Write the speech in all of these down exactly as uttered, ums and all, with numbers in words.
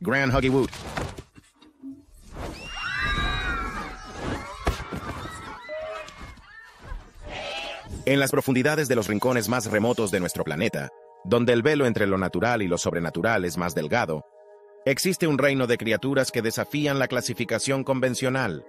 Grand Huggy Woot. En las profundidades de los rincones más remotos de nuestro planeta, donde el velo entre lo natural y lo sobrenatural es más delgado, existe un reino de criaturas que desafían la clasificación convencional.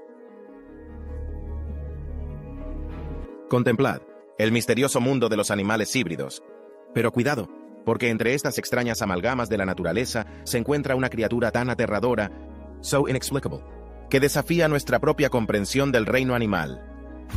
Contemplad el misterioso mundo de los animales híbridos. Pero cuidado, porque entre estas extrañas amalgamas de la naturaleza se encuentra una criatura tan aterradora, so inexplicable, que desafía nuestra propia comprensión del reino animal.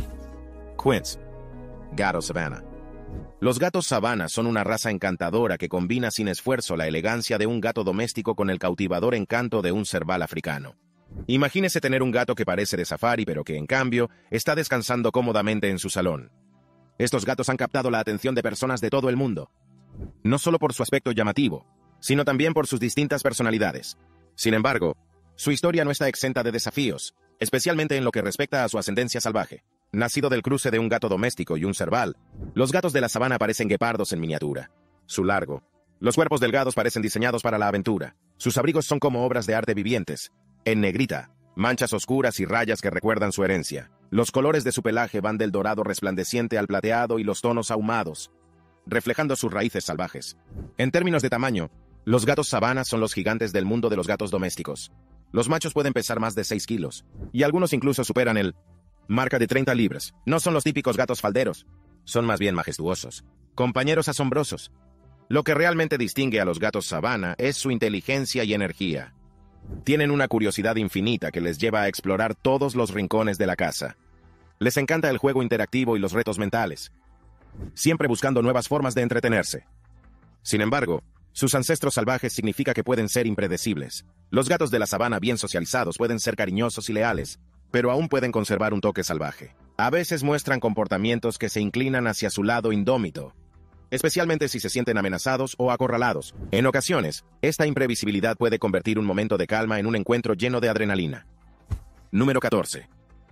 Quince. Gato Savannah. Los gatos sabana son una raza encantadora que combina sin esfuerzo la elegancia de un gato doméstico con el cautivador encanto de un cerval africano. Imagínese tener un gato que parece de safari pero que, en cambio, está descansando cómodamente en su salón. Estos gatos han captado la atención de personas de todo el mundo, no solo por su aspecto llamativo, sino también por sus distintas personalidades. Sin embargo, su historia no está exenta de desafíos, especialmente en lo que respecta a su ascendencia salvaje. Nacido del cruce de un gato doméstico y un cerval, los gatos de la sabana parecen guepardos en miniatura. Su largo. Los cuerpos delgados parecen diseñados para la aventura. Sus abrigos son como obras de arte vivientes, en negrita, manchas oscuras y rayas que recuerdan su herencia. Los colores de su pelaje van del dorado resplandeciente al plateado y los tonos ahumados, reflejando sus raíces salvajes. En términos de tamaño, los gatos sabana son los gigantes del mundo de los gatos domésticos. Los machos pueden pesar más de seis kilos, y algunos incluso superan el marca de treinta libras. No son los típicos gatos falderos, son más bien majestuosos, compañeros asombrosos. Lo que realmente distingue a los gatos sabana es su inteligencia y energía. Tienen una curiosidad infinita que les lleva a explorar todos los rincones de la casa. Les encanta el juego interactivo y los retos mentales, siempre buscando nuevas formas de entretenerse. Sin embargo, sus ancestros salvajes significa que pueden ser impredecibles. Los gatos de la sabana bien socializados pueden ser cariñosos y leales, pero aún pueden conservar un toque salvaje. A veces muestran comportamientos que se inclinan hacia su lado indómito, especialmente si se sienten amenazados o acorralados. En ocasiones, esta imprevisibilidad puede convertir un momento de calma en un encuentro lleno de adrenalina. Número catorce.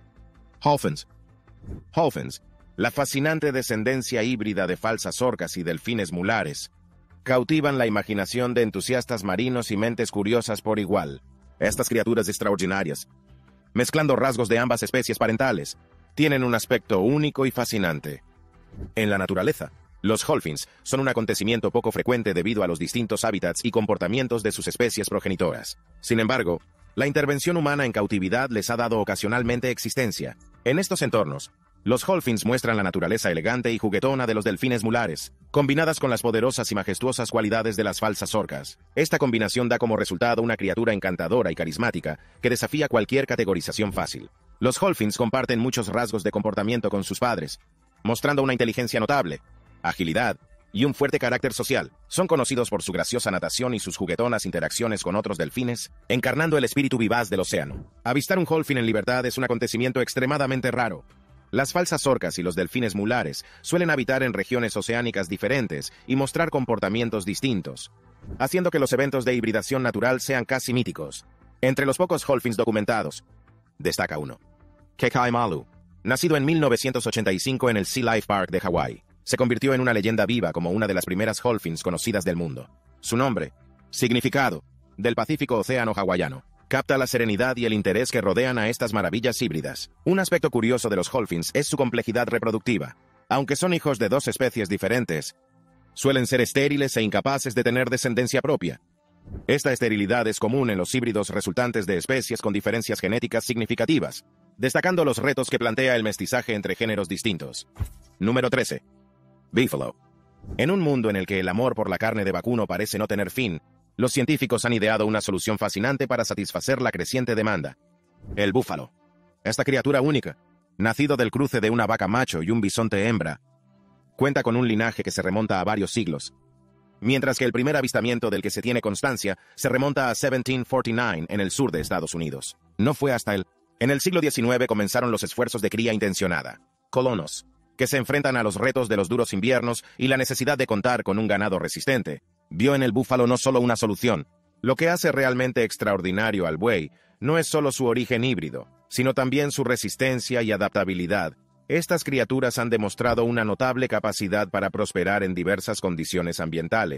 Halfins. Halfins, la fascinante descendencia híbrida de falsas orcas y delfines mulares, cautivan la imaginación de entusiastas marinos y mentes curiosas por igual. Estas criaturas extraordinarias, mezclando rasgos de ambas especies parentales, tienen un aspecto único y fascinante. En la naturaleza, los Halfins son un acontecimiento poco frecuente debido a los distintos hábitats y comportamientos de sus especies progenitoras. Sin embargo, la intervención humana en cautividad les ha dado ocasionalmente existencia. En estos entornos, los Halfins muestran la naturaleza elegante y juguetona de los delfines mulares, combinadas con las poderosas y majestuosas cualidades de las falsas orcas. Esta combinación da como resultado una criatura encantadora y carismática que desafía cualquier categorización fácil. Los Halfins comparten muchos rasgos de comportamiento con sus padres, mostrando una inteligencia notable, agilidad y un fuerte carácter social. Son conocidos por su graciosa natación y sus juguetonas interacciones con otros delfines, encarnando el espíritu vivaz del océano. Avistar un Halfin en libertad es un acontecimiento extremadamente raro. Las falsas orcas y los delfines mulares suelen habitar en regiones oceánicas diferentes y mostrar comportamientos distintos, haciendo que los eventos de hibridación natural sean casi míticos. Entre los pocos Halfins documentados, destaca uno. Kekai Malu, nacido en mil novecientos ochenta y cinco en el Sea Life Park de Hawái, se convirtió en una leyenda viva como una de las primeras Halfins conocidas del mundo. Su nombre, significado, del Pacífico Océano hawaiano, capta la serenidad y el interés que rodean a estas maravillas híbridas. Un aspecto curioso de los Halfins es su complejidad reproductiva. Aunque son hijos de dos especies diferentes, suelen ser estériles e incapaces de tener descendencia propia. Esta esterilidad es común en los híbridos resultantes de especies con diferencias genéticas significativas, destacando los retos que plantea el mestizaje entre géneros distintos. Número trece. Beefalo. En un mundo en el que el amor por la carne de vacuno parece no tener fin, los científicos han ideado una solución fascinante para satisfacer la creciente demanda. El búfalo. Esta criatura única, nacido del cruce de una vaca macho y un bisonte hembra, cuenta con un linaje que se remonta a varios siglos, mientras que el primer avistamiento del que se tiene constancia se remonta a mil setecientos cuarenta y nueve en el sur de Estados Unidos. No fue hasta el... En el siglo diecinueve comenzaron los esfuerzos de cría intencionada. Colonos, que se enfrentan a los retos de los duros inviernos y la necesidad de contar con un ganado resistente, vio en el búfalo no solo una solución. Lo que hace realmente extraordinario al buey no es solo su origen híbrido, sino también su resistencia y adaptabilidad. Estas criaturas han demostrado una notable capacidad para prosperar en diversas condiciones ambientales,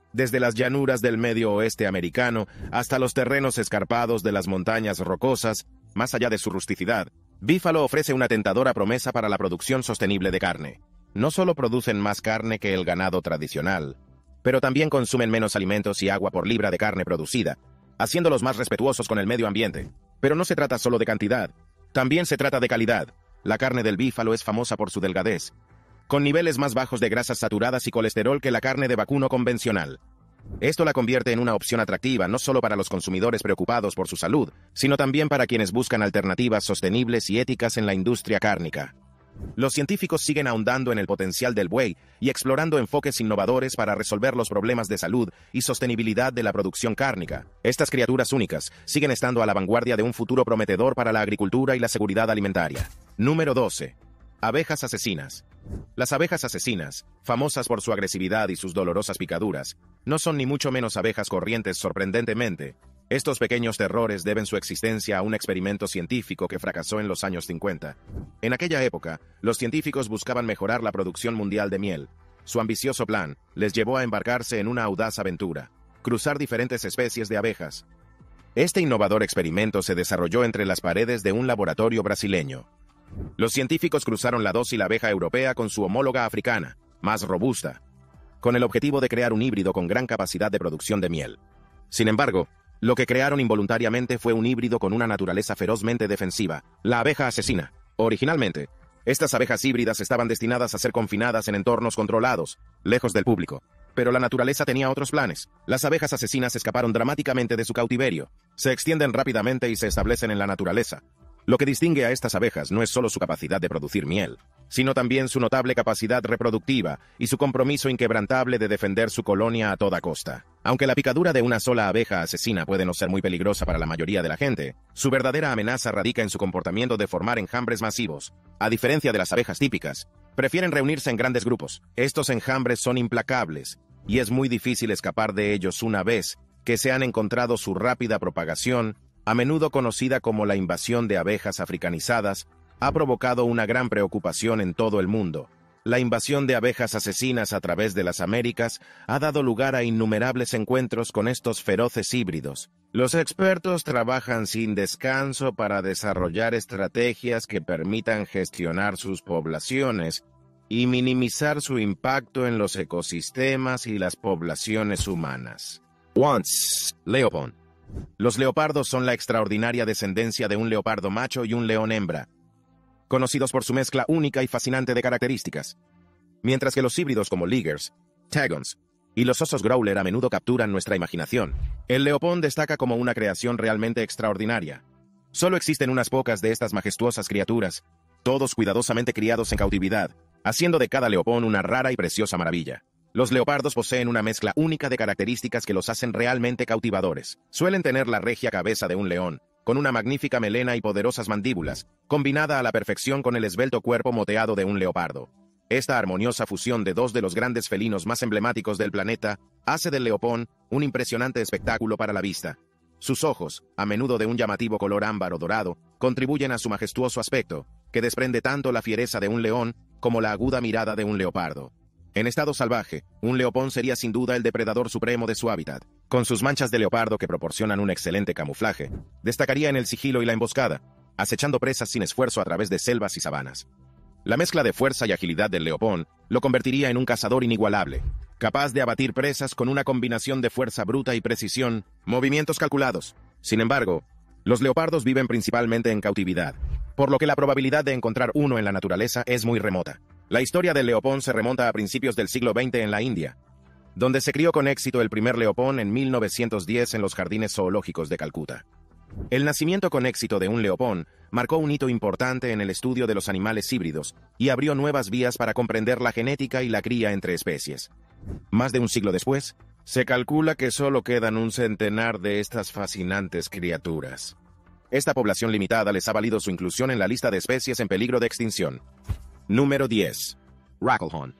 Desde las llanuras del medio oeste americano hasta los terrenos escarpados de las montañas rocosas, más allá de su rusticidad, Buffalo ofrece una tentadora promesa para la producción sostenible de carne. No solo producen más carne que el ganado tradicional, pero también consumen menos alimentos y agua por libra de carne producida, haciéndolos más respetuosos con el medio ambiente. Pero no se trata solo de cantidad, también se trata de calidad. La carne del búfalo es famosa por su delgadez, con niveles más bajos de grasas saturadas y colesterol que la carne de vacuno convencional. Esto la convierte en una opción atractiva no solo para los consumidores preocupados por su salud, sino también para quienes buscan alternativas sostenibles y éticas en la industria cárnica. Los científicos siguen ahondando en el potencial del buey y explorando enfoques innovadores para resolver los problemas de salud y sostenibilidad de la producción cárnica. Estas criaturas únicas siguen estando a la vanguardia de un futuro prometedor para la agricultura y la seguridad alimentaria. Número doce. Abejas asesinas. Las abejas asesinas, famosas por su agresividad y sus dolorosas picaduras, no son ni mucho menos abejas corrientes sorprendentemente. Estos pequeños terrores deben su existencia a un experimento científico que fracasó en los años cincuenta. En aquella época, los científicos buscaban mejorar la producción mundial de miel. Su ambicioso plan les llevó a embarcarse en una audaz aventura: cruzar diferentes especies de abejas. Este innovador experimento se desarrolló entre las paredes de un laboratorio brasileño. Los científicos cruzaron la dócil abeja europea con su homóloga africana, más robusta, con el objetivo de crear un híbrido con gran capacidad de producción de miel. Sin embargo, lo que crearon involuntariamente fue un híbrido con una naturaleza ferozmente defensiva, la abeja asesina. Originalmente, estas abejas híbridas estaban destinadas a ser confinadas en entornos controlados, lejos del público. Pero la naturaleza tenía otros planes. Las abejas asesinas escaparon dramáticamente de su cautiverio, se extienden rápidamente y se establecen en la naturaleza. Lo que distingue a estas abejas no es solo su capacidad de producir miel, sino también su notable capacidad reproductiva y su compromiso inquebrantable de defender su colonia a toda costa. Aunque la picadura de una sola abeja asesina puede no ser muy peligrosa para la mayoría de la gente, su verdadera amenaza radica en su comportamiento de formar enjambres masivos. A diferencia de las abejas típicas, prefieren reunirse en grandes grupos. Estos enjambres son implacables, y es muy difícil escapar de ellos una vez que se han encontrado su rápida propagación, a menudo conocida como la invasión de abejas africanizadas, ha provocado una gran preocupación en todo el mundo. La invasión de abejas asesinas a través de las Américas ha dado lugar a innumerables encuentros con estos feroces híbridos. Los expertos trabajan sin descanso para desarrollar estrategias que permitan gestionar sus poblaciones y minimizar su impacto en los ecosistemas y las poblaciones humanas. Once. Leopón. Los leopardos son la extraordinaria descendencia de un leopardo macho y un león hembra, conocidos por su mezcla única y fascinante de características. Mientras que los híbridos como ligers, tagons y los osos growler a menudo capturan nuestra imaginación, el leopón destaca como una creación realmente extraordinaria. Solo existen unas pocas de estas majestuosas criaturas, todos cuidadosamente criados en cautividad, haciendo de cada leopón una rara y preciosa maravilla. Los leopardos poseen una mezcla única de características que los hacen realmente cautivadores. Suelen tener la regia cabeza de un león, con una magnífica melena y poderosas mandíbulas, combinada a la perfección con el esbelto cuerpo moteado de un leopardo. Esta armoniosa fusión de dos de los grandes felinos más emblemáticos del planeta hace del leopón un impresionante espectáculo para la vista. Sus ojos, a menudo de un llamativo color ámbar o dorado, contribuyen a su majestuoso aspecto, que desprende tanto la fiereza de un león como la aguda mirada de un leopardo. En estado salvaje, un leopón sería sin duda el depredador supremo de su hábitat. Con sus manchas de leopardo que proporcionan un excelente camuflaje, destacaría en el sigilo y la emboscada, acechando presas sin esfuerzo a través de selvas y sabanas. La mezcla de fuerza y agilidad del leopón lo convertiría en un cazador inigualable, capaz de abatir presas con una combinación de fuerza bruta y precisión, movimientos calculados. Sin embargo, los leopardos viven principalmente en cautividad, por lo que la probabilidad de encontrar uno en la naturaleza es muy remota. La historia del leopón se remonta a principios del siglo veinte en la India, donde se crió con éxito el primer leopón en mil novecientos diez en los jardines zoológicos de Calcuta. El nacimiento con éxito de un leopón marcó un hito importante en el estudio de los animales híbridos y abrió nuevas vías para comprender la genética y la cría entre especies. Más de un siglo después, se calcula que solo quedan un centenar de estas fascinantes criaturas. Esta población limitada les ha valido su inclusión en la lista de especies en peligro de extinción. Número diez. Racklehorn.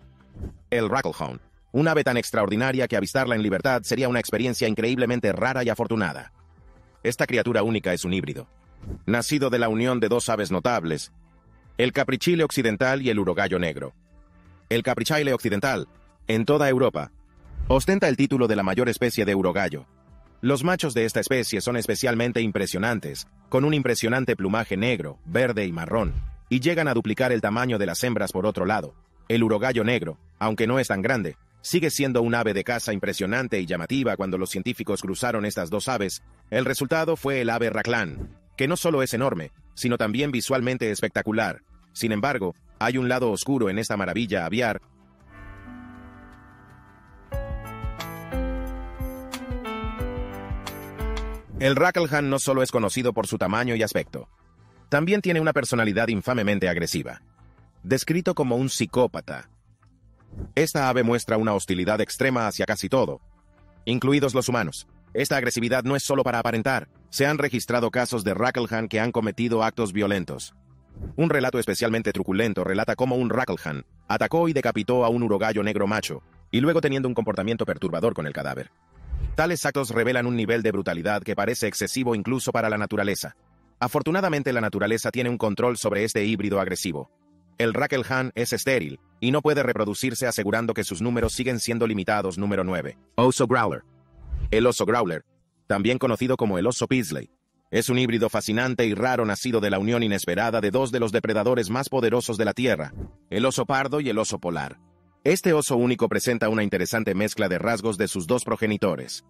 El Racklehorn, un ave tan extraordinaria que avistarla en libertad sería una experiencia increíblemente rara y afortunada. Esta criatura única es un híbrido, nacido de la unión de dos aves notables, el caprichile occidental y el urogallo negro. El caprichile occidental, en toda Europa, Ostenta el título de la mayor especie de urogallo. Los machos de esta especie son especialmente impresionantes, con un impresionante plumaje negro, verde y marrón, y llegan a duplicar el tamaño de las hembras. Por otro lado, el urogallo negro, aunque no es tan grande, sigue siendo un ave de caza impresionante y llamativa. Cuando los científicos cruzaron estas dos aves, el resultado fue el ave raclán, que no solo es enorme, sino también visualmente espectacular. Sin embargo, hay un lado oscuro en esta maravilla aviar. El Rackelhahn no solo es conocido por su tamaño y aspecto, también tiene una personalidad infamemente agresiva. Descrito como un psicópata, esta ave muestra una hostilidad extrema hacia casi todo, incluidos los humanos. Esta agresividad no es solo para aparentar. Se han registrado casos de Rackelhahn que han cometido actos violentos. Un relato especialmente truculento relata cómo un Rackelhahn atacó y decapitó a un urogallo negro macho, y luego teniendo un comportamiento perturbador con el cadáver. Tales actos revelan un nivel de brutalidad que parece excesivo incluso para la naturaleza. Afortunadamente, la naturaleza tiene un control sobre este híbrido agresivo. El Rackelhahn es estéril y no puede reproducirse, asegurando que sus números siguen siendo limitados. Número nueve. Oso Growler. El oso Growler, también conocido como el oso Peaslee, es un híbrido fascinante y raro nacido de la unión inesperada de dos de los depredadores más poderosos de la Tierra, el oso pardo y el oso polar. Este oso único presenta una interesante mezcla de rasgos de sus dos progenitores.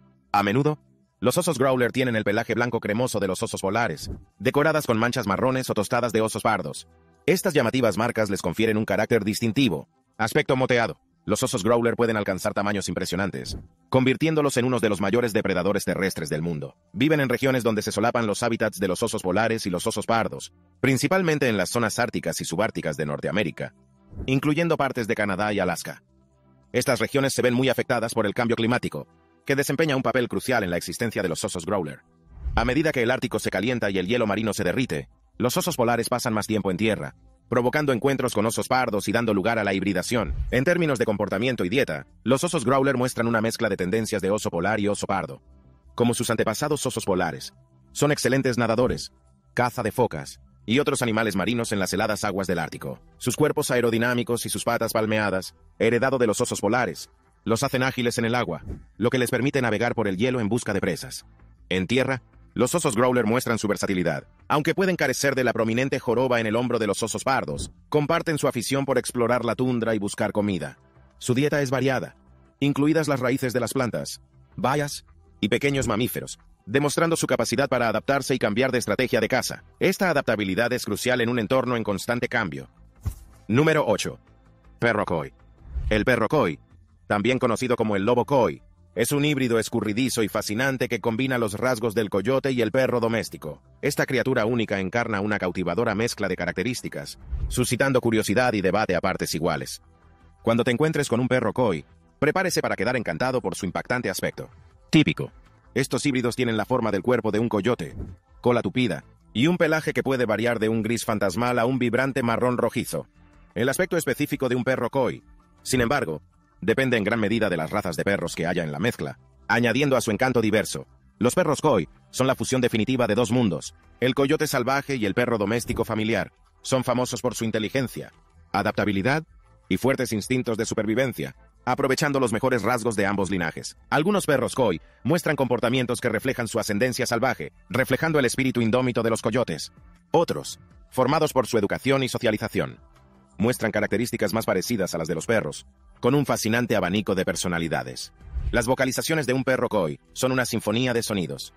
A menudo, los osos Growler tienen el pelaje blanco cremoso de los osos polares, decoradas con manchas marrones o tostadas de osos pardos. Estas llamativas marcas les confieren un carácter distintivo. Aspecto moteado. Los osos Growler pueden alcanzar tamaños impresionantes, convirtiéndolos en uno de los mayores depredadores terrestres del mundo. Viven en regiones donde se solapan los hábitats de los osos polares y los osos pardos, principalmente en las zonas árticas y subárticas de Norteamérica, incluyendo partes de Canadá y Alaska. Estas regiones se ven muy afectadas por el cambio climático, que desempeña un papel crucial en la existencia de los osos Growler. A medida que el Ártico se calienta y el hielo marino se derrite, los osos polares pasan más tiempo en tierra, provocando encuentros con osos pardos y dando lugar a la hibridación. En términos de comportamiento y dieta, los osos Growler muestran una mezcla de tendencias de oso polar y oso pardo. Como sus antepasados osos polares, son excelentes nadadores, caza de focas y otros animales marinos en las heladas aguas del Ártico. Sus cuerpos aerodinámicos y sus patas palmeadas, heredado de los osos polares, los hacen ágiles en el agua, lo que les permite navegar por el hielo en busca de presas. En tierra, los osos Growler muestran su versatilidad. Aunque pueden carecer de la prominente joroba en el hombro de los osos pardos, comparten su afición por explorar la tundra y buscar comida. Su dieta es variada, incluidas las raíces de las plantas, bayas y pequeños mamíferos, demostrando su capacidad para adaptarse y cambiar de estrategia de caza. Esta adaptabilidad es crucial en un entorno en constante cambio. Número ocho. Perro Coy. El perro Coy, también conocido como el lobo Coy, es un híbrido escurridizo y fascinante que combina los rasgos del coyote y el perro doméstico. Esta criatura única encarna una cautivadora mezcla de características, suscitando curiosidad y debate a partes iguales. Cuando te encuentres con un perro Coy, prepárese para quedar encantado por su impactante aspecto. Típico. Estos híbridos tienen la forma del cuerpo de un coyote, cola tupida, y un pelaje que puede variar de un gris fantasmal a un vibrante marrón rojizo. El aspecto específico de un perro Coy, sin embargo, depende en gran medida de las razas de perros que haya en la mezcla, añadiendo a su encanto diverso. Los perros Coy son la fusión definitiva de dos mundos. El coyote salvaje y el perro doméstico familiar son famosos por su inteligencia, adaptabilidad y fuertes instintos de supervivencia, aprovechando los mejores rasgos de ambos linajes. Algunos perros Coy muestran comportamientos que reflejan su ascendencia salvaje, reflejando el espíritu indómito de los coyotes. Otros, formados por su educación y socialización, muestran características más parecidas a las de los perros, con un fascinante abanico de personalidades. Las vocalizaciones de un perro Coy son una sinfonía de sonidos.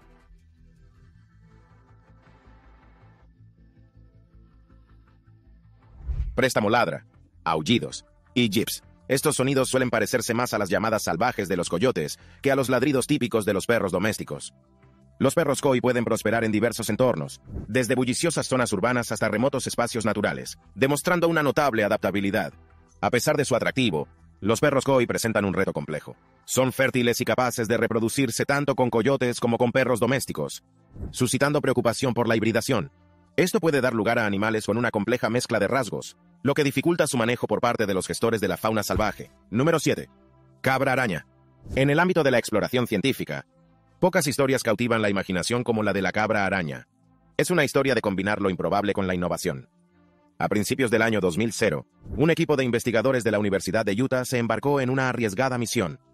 Préstamo ladra, aullidos y jips. Estos sonidos suelen parecerse más a las llamadas salvajes de los coyotes que a los ladridos típicos de los perros domésticos. Los perros Coy pueden prosperar en diversos entornos, desde bulliciosas zonas urbanas hasta remotos espacios naturales, demostrando una notable adaptabilidad. A pesar de su atractivo, los perros Coy presentan un reto complejo. Son fértiles y capaces de reproducirse tanto con coyotes como con perros domésticos, suscitando preocupación por la hibridación. Esto puede dar lugar a animales con una compleja mezcla de rasgos, lo que dificulta su manejo por parte de los gestores de la fauna salvaje. Número siete. Cabra araña. En el ámbito de la exploración científica, pocas historias cautivan la imaginación como la de la cabra araña. Es una historia de combinar lo improbable con la innovación. A principios del año dos mil, un equipo de investigadores de la Universidad de Utah se embarcó en una arriesgada misión.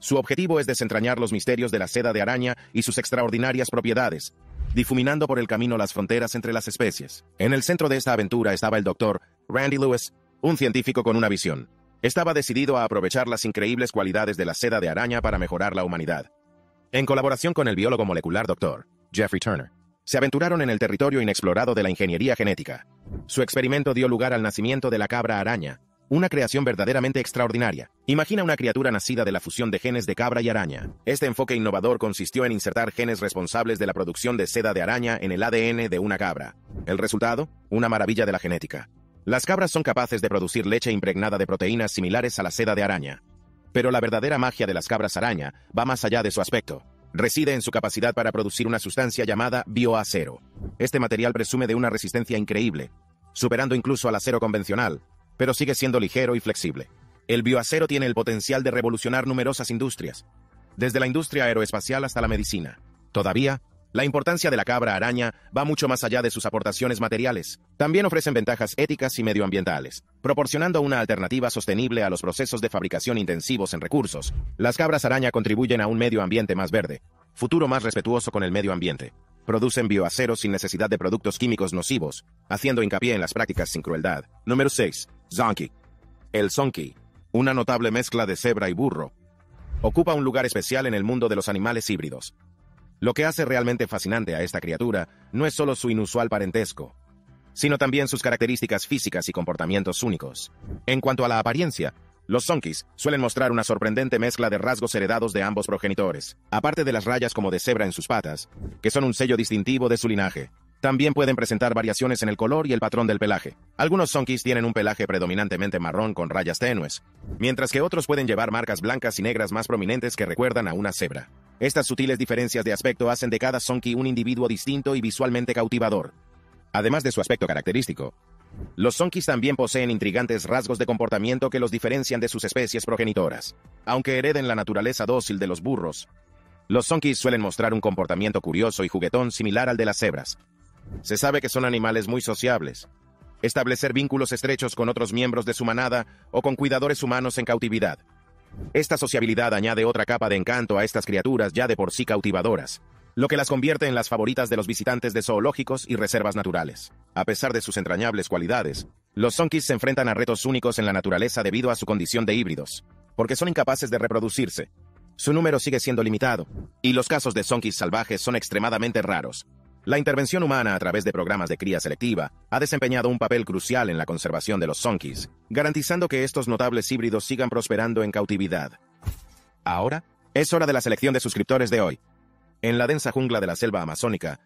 Su objetivo es desentrañar los misterios de la seda de araña y sus extraordinarias propiedades, difuminando por el camino las fronteras entre las especies. En el centro de esta aventura estaba el doctor Randy Lewis, un científico con una visión. Estaba decidido a aprovechar las increíbles cualidades de la seda de araña para mejorar la humanidad. En colaboración con el biólogo molecular doctor Jeffrey Turner, se aventuraron en el territorio inexplorado de la ingeniería genética. Su experimento dio lugar al nacimiento de la cabra araña, una creación verdaderamente extraordinaria. Imagina una criatura nacida de la fusión de genes de cabra y araña. Este enfoque innovador consistió en insertar genes responsables de la producción de seda de araña en el A D N de una cabra. El resultado, una maravilla de la genética. Las cabras son capaces de producir leche impregnada de proteínas similares a la seda de araña. Pero la verdadera magia de las cabras araña va más allá de su aspecto. Reside en su capacidad para producir una sustancia llamada bioacero. Este material presume de una resistencia increíble, superando incluso al acero convencional, pero sigue siendo ligero y flexible. El bioacero tiene el potencial de revolucionar numerosas industrias, desde la industria aeroespacial hasta la medicina. Todavía, la importancia de la cabra araña va mucho más allá de sus aportaciones materiales. También ofrecen ventajas éticas y medioambientales, proporcionando una alternativa sostenible a los procesos de fabricación intensivos en recursos. Las cabras araña contribuyen a un medio ambiente más verde, futuro más respetuoso con el medio ambiente. Producen bioacero sin necesidad de productos químicos nocivos, haciendo hincapié en las prácticas sin crueldad. Número seis. Zonkey. El zonkey, una notable mezcla de cebra y burro, ocupa un lugar especial en el mundo de los animales híbridos. Lo que hace realmente fascinante a esta criatura no es solo su inusual parentesco, sino también sus características físicas y comportamientos únicos. En cuanto a la apariencia, los zonkeys suelen mostrar una sorprendente mezcla de rasgos heredados de ambos progenitores, aparte de las rayas como de cebra en sus patas, que son un sello distintivo de su linaje. También pueden presentar variaciones en el color y el patrón del pelaje. Algunos zonkeys tienen un pelaje predominantemente marrón con rayas tenues, mientras que otros pueden llevar marcas blancas y negras más prominentes que recuerdan a una cebra. Estas sutiles diferencias de aspecto hacen de cada zonkey un individuo distinto y visualmente cautivador. Además de su aspecto característico, los zonkeys también poseen intrigantes rasgos de comportamiento que los diferencian de sus especies progenitoras. Aunque hereden la naturaleza dócil de los burros, los zonkeys suelen mostrar un comportamiento curioso y juguetón similar al de las cebras. Se sabe que son animales muy sociables. Establecer vínculos estrechos con otros miembros de su manada o con cuidadores humanos en cautividad. Esta sociabilidad añade otra capa de encanto a estas criaturas ya de por sí cautivadoras, lo que las convierte en las favoritas de los visitantes de zoológicos y reservas naturales. A pesar de sus entrañables cualidades, los zonkeys se enfrentan a retos únicos en la naturaleza debido a su condición de híbridos, porque son incapaces de reproducirse. Su número sigue siendo limitado, y los casos de zonkeys salvajes son extremadamente raros. La intervención humana a través de programas de cría selectiva ha desempeñado un papel crucial en la conservación de los zonkeys, garantizando que estos notables híbridos sigan prosperando en cautividad. Ahora, es hora de la selección de suscriptores de hoy. En la densa jungla de la selva amazónica,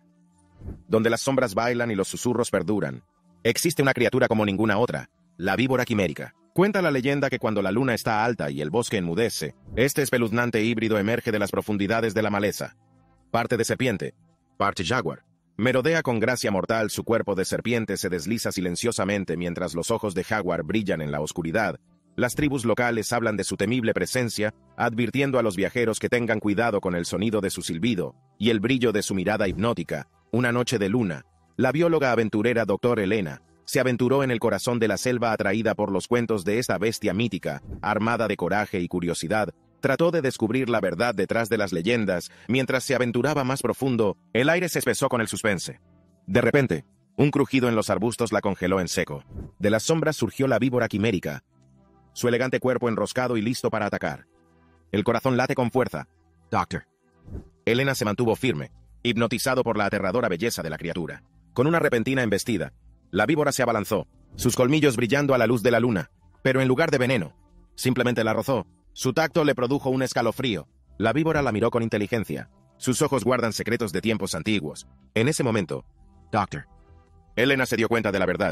donde las sombras bailan y los susurros perduran, existe una criatura como ninguna otra, la víbora quimérica. Cuenta la leyenda que cuando la luna está alta y el bosque enmudece, este espeluznante híbrido emerge de las profundidades de la maleza. Parte de serpiente, parte jaguar. Merodea con gracia mortal, su cuerpo de serpiente se desliza silenciosamente mientras los ojos de jaguar brillan en la oscuridad. Las tribus locales hablan de su temible presencia, advirtiendo a los viajeros que tengan cuidado con el sonido de su silbido y el brillo de su mirada hipnótica. Una noche de luna, la bióloga aventurera doctor Elena se aventuró en el corazón de la selva atraída por los cuentos de esta bestia mítica. Armada de coraje y curiosidad, trató de descubrir la verdad detrás de las leyendas. Mientras se aventuraba más profundo, el aire se espesó con el suspense. De repente, un crujido en los arbustos la congeló en seco. De las sombras surgió la víbora quimérica, su elegante cuerpo enroscado y listo para atacar. El corazón late con fuerza. Doctor. Elena se mantuvo firme, hipnotizado por la aterradora belleza de la criatura. Con una repentina embestida, la víbora se abalanzó, sus colmillos brillando a la luz de la luna, pero en lugar de veneno, simplemente la rozó. Su tacto le produjo un escalofrío. La víbora la miró con inteligencia. Sus ojos guardan secretos de tiempos antiguos. En ese momento, Doctor. Elena se dio cuenta de la verdad.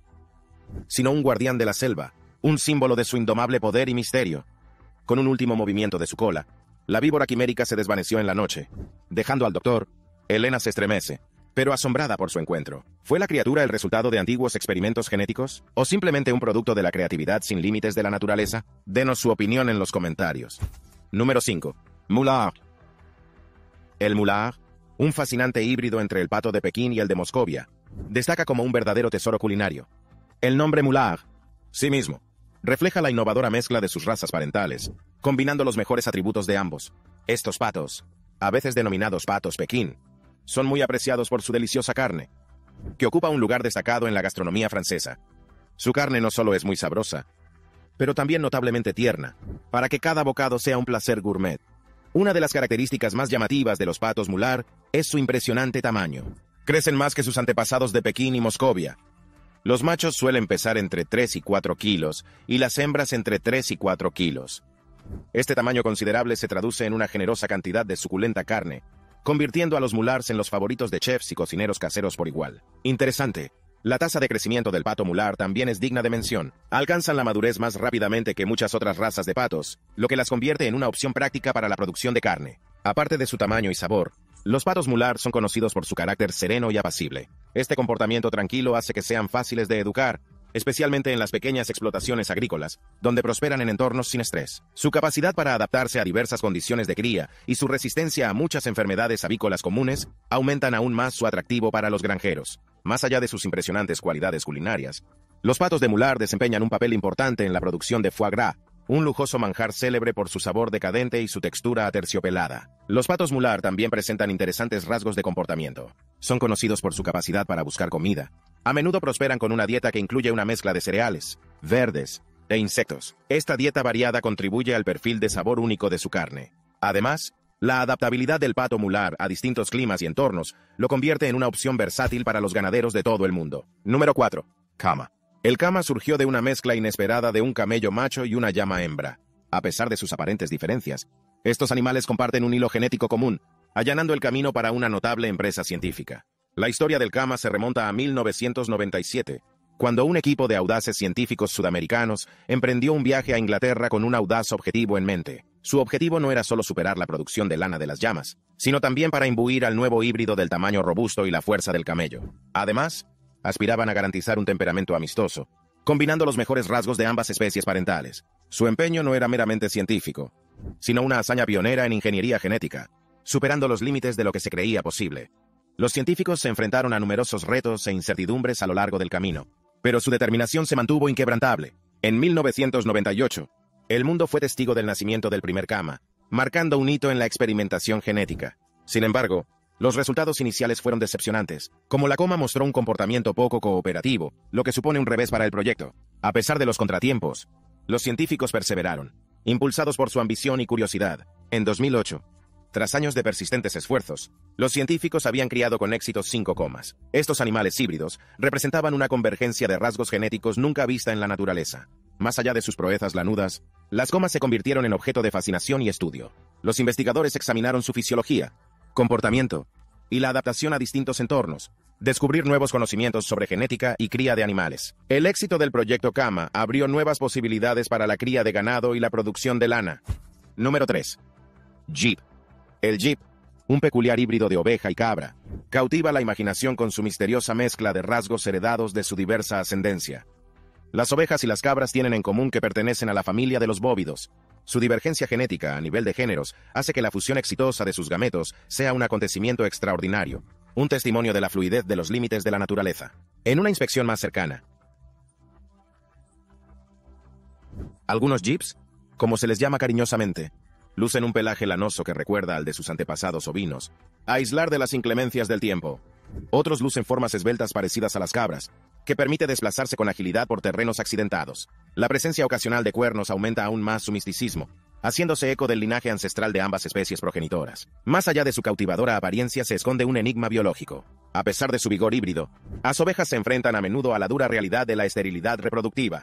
Sino un guardián de la selva, un símbolo de su indomable poder y misterio. Con un último movimiento de su cola, la víbora quimérica se desvaneció en la noche. Dejando al doctor, Elena se estremece, pero asombrada por su encuentro. ¿Fue la criatura el resultado de antiguos experimentos genéticos? ¿O simplemente un producto de la creatividad sin límites de la naturaleza? Denos su opinión en los comentarios. Número cinco. Mulard. El mulard, un fascinante híbrido entre el pato de Pekín y el de Moscovia, destaca como un verdadero tesoro culinario. El nombre mulard, sí mismo, refleja la innovadora mezcla de sus razas parentales, combinando los mejores atributos de ambos. Estos patos, a veces denominados patos Pekín, son muy apreciados por su deliciosa carne, que ocupa un lugar destacado en la gastronomía francesa. Su carne no solo es muy sabrosa, pero también notablemente tierna, para que cada bocado sea un placer gourmet. Una de las características más llamativas de los patos mular es su impresionante tamaño. Crecen más que sus antepasados de Pekín y Moscovia. Los machos suelen pesar entre tres y cuatro kilos y las hembras entre tres y cuatro kilos. Este tamaño considerable se traduce en una generosa cantidad de suculenta carne, convirtiendo a los mulars en los favoritos de chefs y cocineros caseros por igual. Interesante. La tasa de crecimiento del pato mular también es digna de mención. Alcanzan la madurez más rápidamente que muchas otras razas de patos, lo que las convierte en una opción práctica para la producción de carne. Aparte de su tamaño y sabor, los patos mular son conocidos por su carácter sereno y apacible. Este comportamiento tranquilo hace que sean fáciles de educar, especialmente en las pequeñas explotaciones agrícolas, donde prosperan en entornos sin estrés. Su capacidad para adaptarse a diversas condiciones de cría y su resistencia a muchas enfermedades avícolas comunes aumentan aún más su atractivo para los granjeros. Más allá de sus impresionantes cualidades culinarias, los patos de mular desempeñan un papel importante en la producción de foie gras, un lujoso manjar célebre por su sabor decadente y su textura aterciopelada. Los patos mular también presentan interesantes rasgos de comportamiento. Son conocidos por su capacidad para buscar comida. A menudo prosperan con una dieta que incluye una mezcla de cereales, verdes e insectos. Esta dieta variada contribuye al perfil de sabor único de su carne. Además, la adaptabilidad del pato mular a distintos climas y entornos lo convierte en una opción versátil para los ganaderos de todo el mundo. Número cuatro. Cama. El cama surgió de una mezcla inesperada de un camello macho y una llama hembra. A pesar de sus aparentes diferencias, estos animales comparten un hilo genético común, allanando el camino para una notable empresa científica. La historia del cama se remonta a mil novecientos noventa y siete, cuando un equipo de audaces científicos sudamericanos emprendió un viaje a Inglaterra con un audaz objetivo en mente. Su objetivo no era solo superar la producción de lana de las llamas, sino también para imbuir al nuevo híbrido del tamaño robusto y la fuerza del camello. Además, aspiraban a garantizar un temperamento amistoso, combinando los mejores rasgos de ambas especies parentales. Su empeño no era meramente científico, sino una hazaña pionera en ingeniería genética, superando los límites de lo que se creía posible. Los científicos se enfrentaron a numerosos retos e incertidumbres a lo largo del camino, pero su determinación se mantuvo inquebrantable. En mil novecientos noventa y ocho, el mundo fue testigo del nacimiento del primer cama, marcando un hito en la experimentación genética. Sin embargo, los resultados iniciales fueron decepcionantes, como la coma mostró un comportamiento poco cooperativo, lo que supone un revés para el proyecto. A pesar de los contratiempos, los científicos perseveraron, impulsados por su ambición y curiosidad. En dos mil ocho, tras años de persistentes esfuerzos, los científicos habían criado con éxito cinco comas. Estos animales híbridos representaban una convergencia de rasgos genéticos nunca vista en la naturaleza. Más allá de sus proezas lanudas, las comas se convirtieron en objeto de fascinación y estudio. Los investigadores examinaron su fisiología, comportamiento y la adaptación a distintos entornos, descubrir nuevos conocimientos sobre genética y cría de animales. El éxito del proyecto Cama abrió nuevas posibilidades para la cría de ganado y la producción de lana. Número tres. Jeep. El Jeep, un peculiar híbrido de oveja y cabra, cautiva la imaginación con su misteriosa mezcla de rasgos heredados de su diversa ascendencia. Las ovejas y las cabras tienen en común que pertenecen a la familia de los bóvidos. Su divergencia genética a nivel de géneros hace que la fusión exitosa de sus gametos sea un acontecimiento extraordinario, un testimonio de la fluidez de los límites de la naturaleza. En una inspección más cercana, algunos jeeps, como se les llama cariñosamente, lucen un pelaje lanoso que recuerda al de sus antepasados ovinos, a aislar de las inclemencias del tiempo. Otros lucen formas esbeltas parecidas a las cabras, que permite desplazarse con agilidad por terrenos accidentados. La presencia ocasional de cuernos aumenta aún más su misticismo, haciéndose eco del linaje ancestral de ambas especies progenitoras. Más allá de su cautivadora apariencia se esconde un enigma biológico. A pesar de su vigor híbrido, las ovejas se enfrentan a menudo a la dura realidad de la esterilidad reproductiva.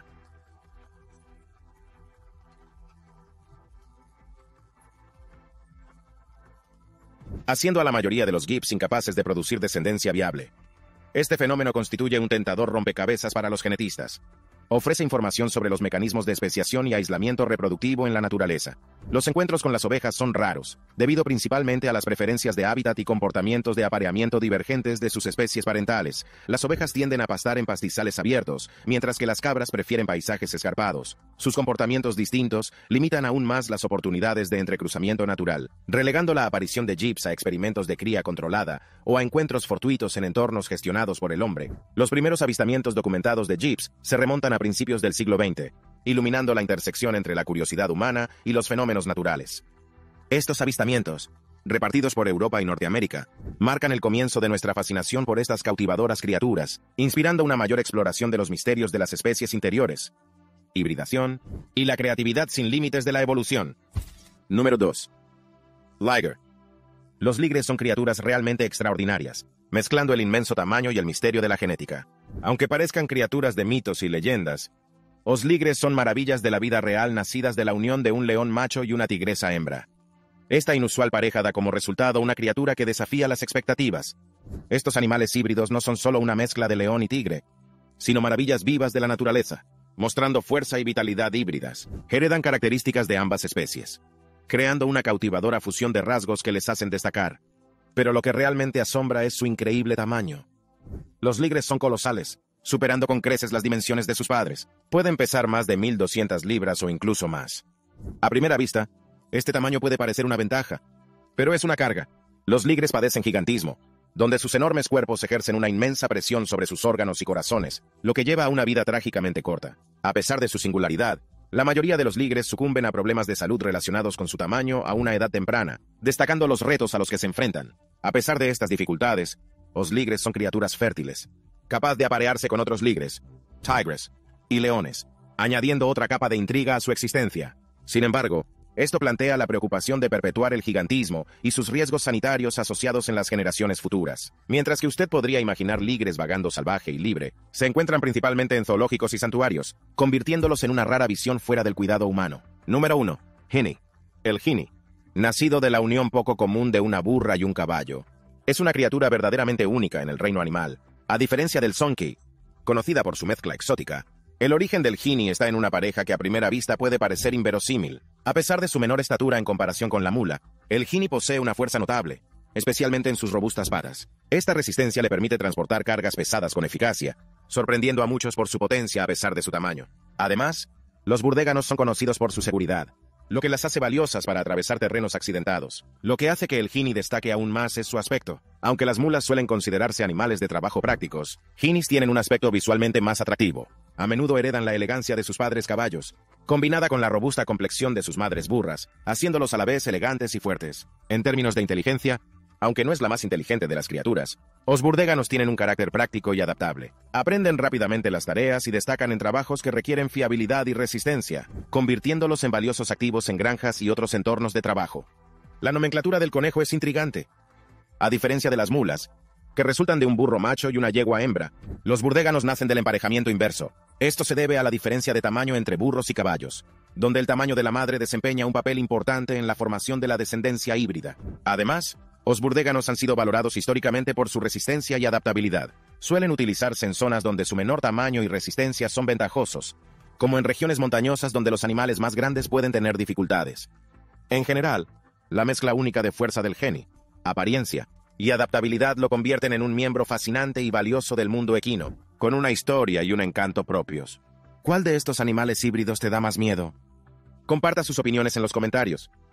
Haciendo a la mayoría de los jeeps incapaces de producir descendencia viable. Este fenómeno constituye un tentador rompecabezas para los genetistas. Ofrece información sobre los mecanismos de especiación y aislamiento reproductivo en la naturaleza. Los encuentros con las ovejas son raros, debido principalmente a las preferencias de hábitat y comportamientos de apareamiento divergentes de sus especies parentales. Las ovejas tienden a pastar en pastizales abiertos, mientras que las cabras prefieren paisajes escarpados. Sus comportamientos distintos limitan aún más las oportunidades de entrecruzamiento natural, relegando la aparición de jeeps a experimentos de cría controlada o a encuentros fortuitos en entornos gestionados por el hombre. Los primeros avistamientos documentados de jeeps se remontan a principios del siglo veinte, iluminando la intersección entre la curiosidad humana y los fenómenos naturales. Estos avistamientos, repartidos por Europa y Norteamérica, marcan el comienzo de nuestra fascinación por estas cautivadoras criaturas, inspirando una mayor exploración de los misterios de las especies interiores, hibridación y la creatividad sin límites de la evolución. Número dos. Liger. Los ligres son criaturas realmente extraordinarias, mezclando el inmenso tamaño y el misterio de la genética. Aunque parezcan criaturas de mitos y leyendas, los ligres son maravillas de la vida real nacidas de la unión de un león macho y una tigresa hembra. Esta inusual pareja da como resultado una criatura que desafía las expectativas. Estos animales híbridos no son solo una mezcla de león y tigre, sino maravillas vivas de la naturaleza, mostrando fuerza y vitalidad híbridas. Heredan características de ambas especies, creando una cautivadora fusión de rasgos que les hacen destacar. Pero lo que realmente asombra es su increíble tamaño. Los ligres son colosales, superando con creces las dimensiones de sus padres. Pueden pesar más de mil doscientas libras o incluso más. A primera vista, este tamaño puede parecer una ventaja, pero es una carga. Los ligres padecen gigantismo, donde sus enormes cuerpos ejercen una inmensa presión sobre sus órganos y corazones, lo que lleva a una vida trágicamente corta. A pesar de su singularidad, la mayoría de los ligres sucumben a problemas de salud relacionados con su tamaño a una edad temprana, destacando los retos a los que se enfrentan. A pesar de estas dificultades, los ligres son criaturas fértiles, capaz de aparearse con otros ligres, tigres y leones, añadiendo otra capa de intriga a su existencia. Sin embargo, esto plantea la preocupación de perpetuar el gigantismo y sus riesgos sanitarios asociados en las generaciones futuras. Mientras que usted podría imaginar ligres vagando salvaje y libre, se encuentran principalmente en zoológicos y santuarios, convirtiéndolos en una rara visión fuera del cuidado humano. Número uno. Gini. El gini, nacido de la unión poco común de una burra y un caballo, es una criatura verdaderamente única en el reino animal. A diferencia del zonkey, conocida por su mezcla exótica, el origen del gini está en una pareja que a primera vista puede parecer inverosímil. A pesar de su menor estatura en comparación con la mula, el gini posee una fuerza notable, especialmente en sus robustas patas. Esta resistencia le permite transportar cargas pesadas con eficacia, sorprendiendo a muchos por su potencia a pesar de su tamaño. Además, los burdéganos son conocidos por su seguridad, lo que las hace valiosas para atravesar terrenos accidentados. Lo que hace que el gini destaque aún más es su aspecto. Aunque las mulas suelen considerarse animales de trabajo prácticos, ginis tienen un aspecto visualmente más atractivo. A menudo heredan la elegancia de sus padres caballos, combinada con la robusta complexión de sus madres burras, haciéndolos a la vez elegantes y fuertes. En términos de inteligencia, aunque no es la más inteligente de las criaturas, los burdéganos tienen un carácter práctico y adaptable. Aprenden rápidamente las tareas y destacan en trabajos que requieren fiabilidad y resistencia, convirtiéndolos en valiosos activos en granjas y otros entornos de trabajo. La nomenclatura del conejo es intrigante. A diferencia de las mulas, que resultan de un burro macho y una yegua hembra, los burdéganos nacen del emparejamiento inverso. Esto se debe a la diferencia de tamaño entre burros y caballos, donde el tamaño de la madre desempeña un papel importante en la formación de la descendencia híbrida. Además, los burdéganos han sido valorados históricamente por su resistencia y adaptabilidad. Suelen utilizarse en zonas donde su menor tamaño y resistencia son ventajosos, como en regiones montañosas donde los animales más grandes pueden tener dificultades. En general, la mezcla única de fuerza del geni, apariencia y adaptabilidad lo convierten en un miembro fascinante y valioso del mundo equino, con una historia y un encanto propios. ¿Cuál de estos animales híbridos te da más miedo? Comparta sus opiniones en los comentarios.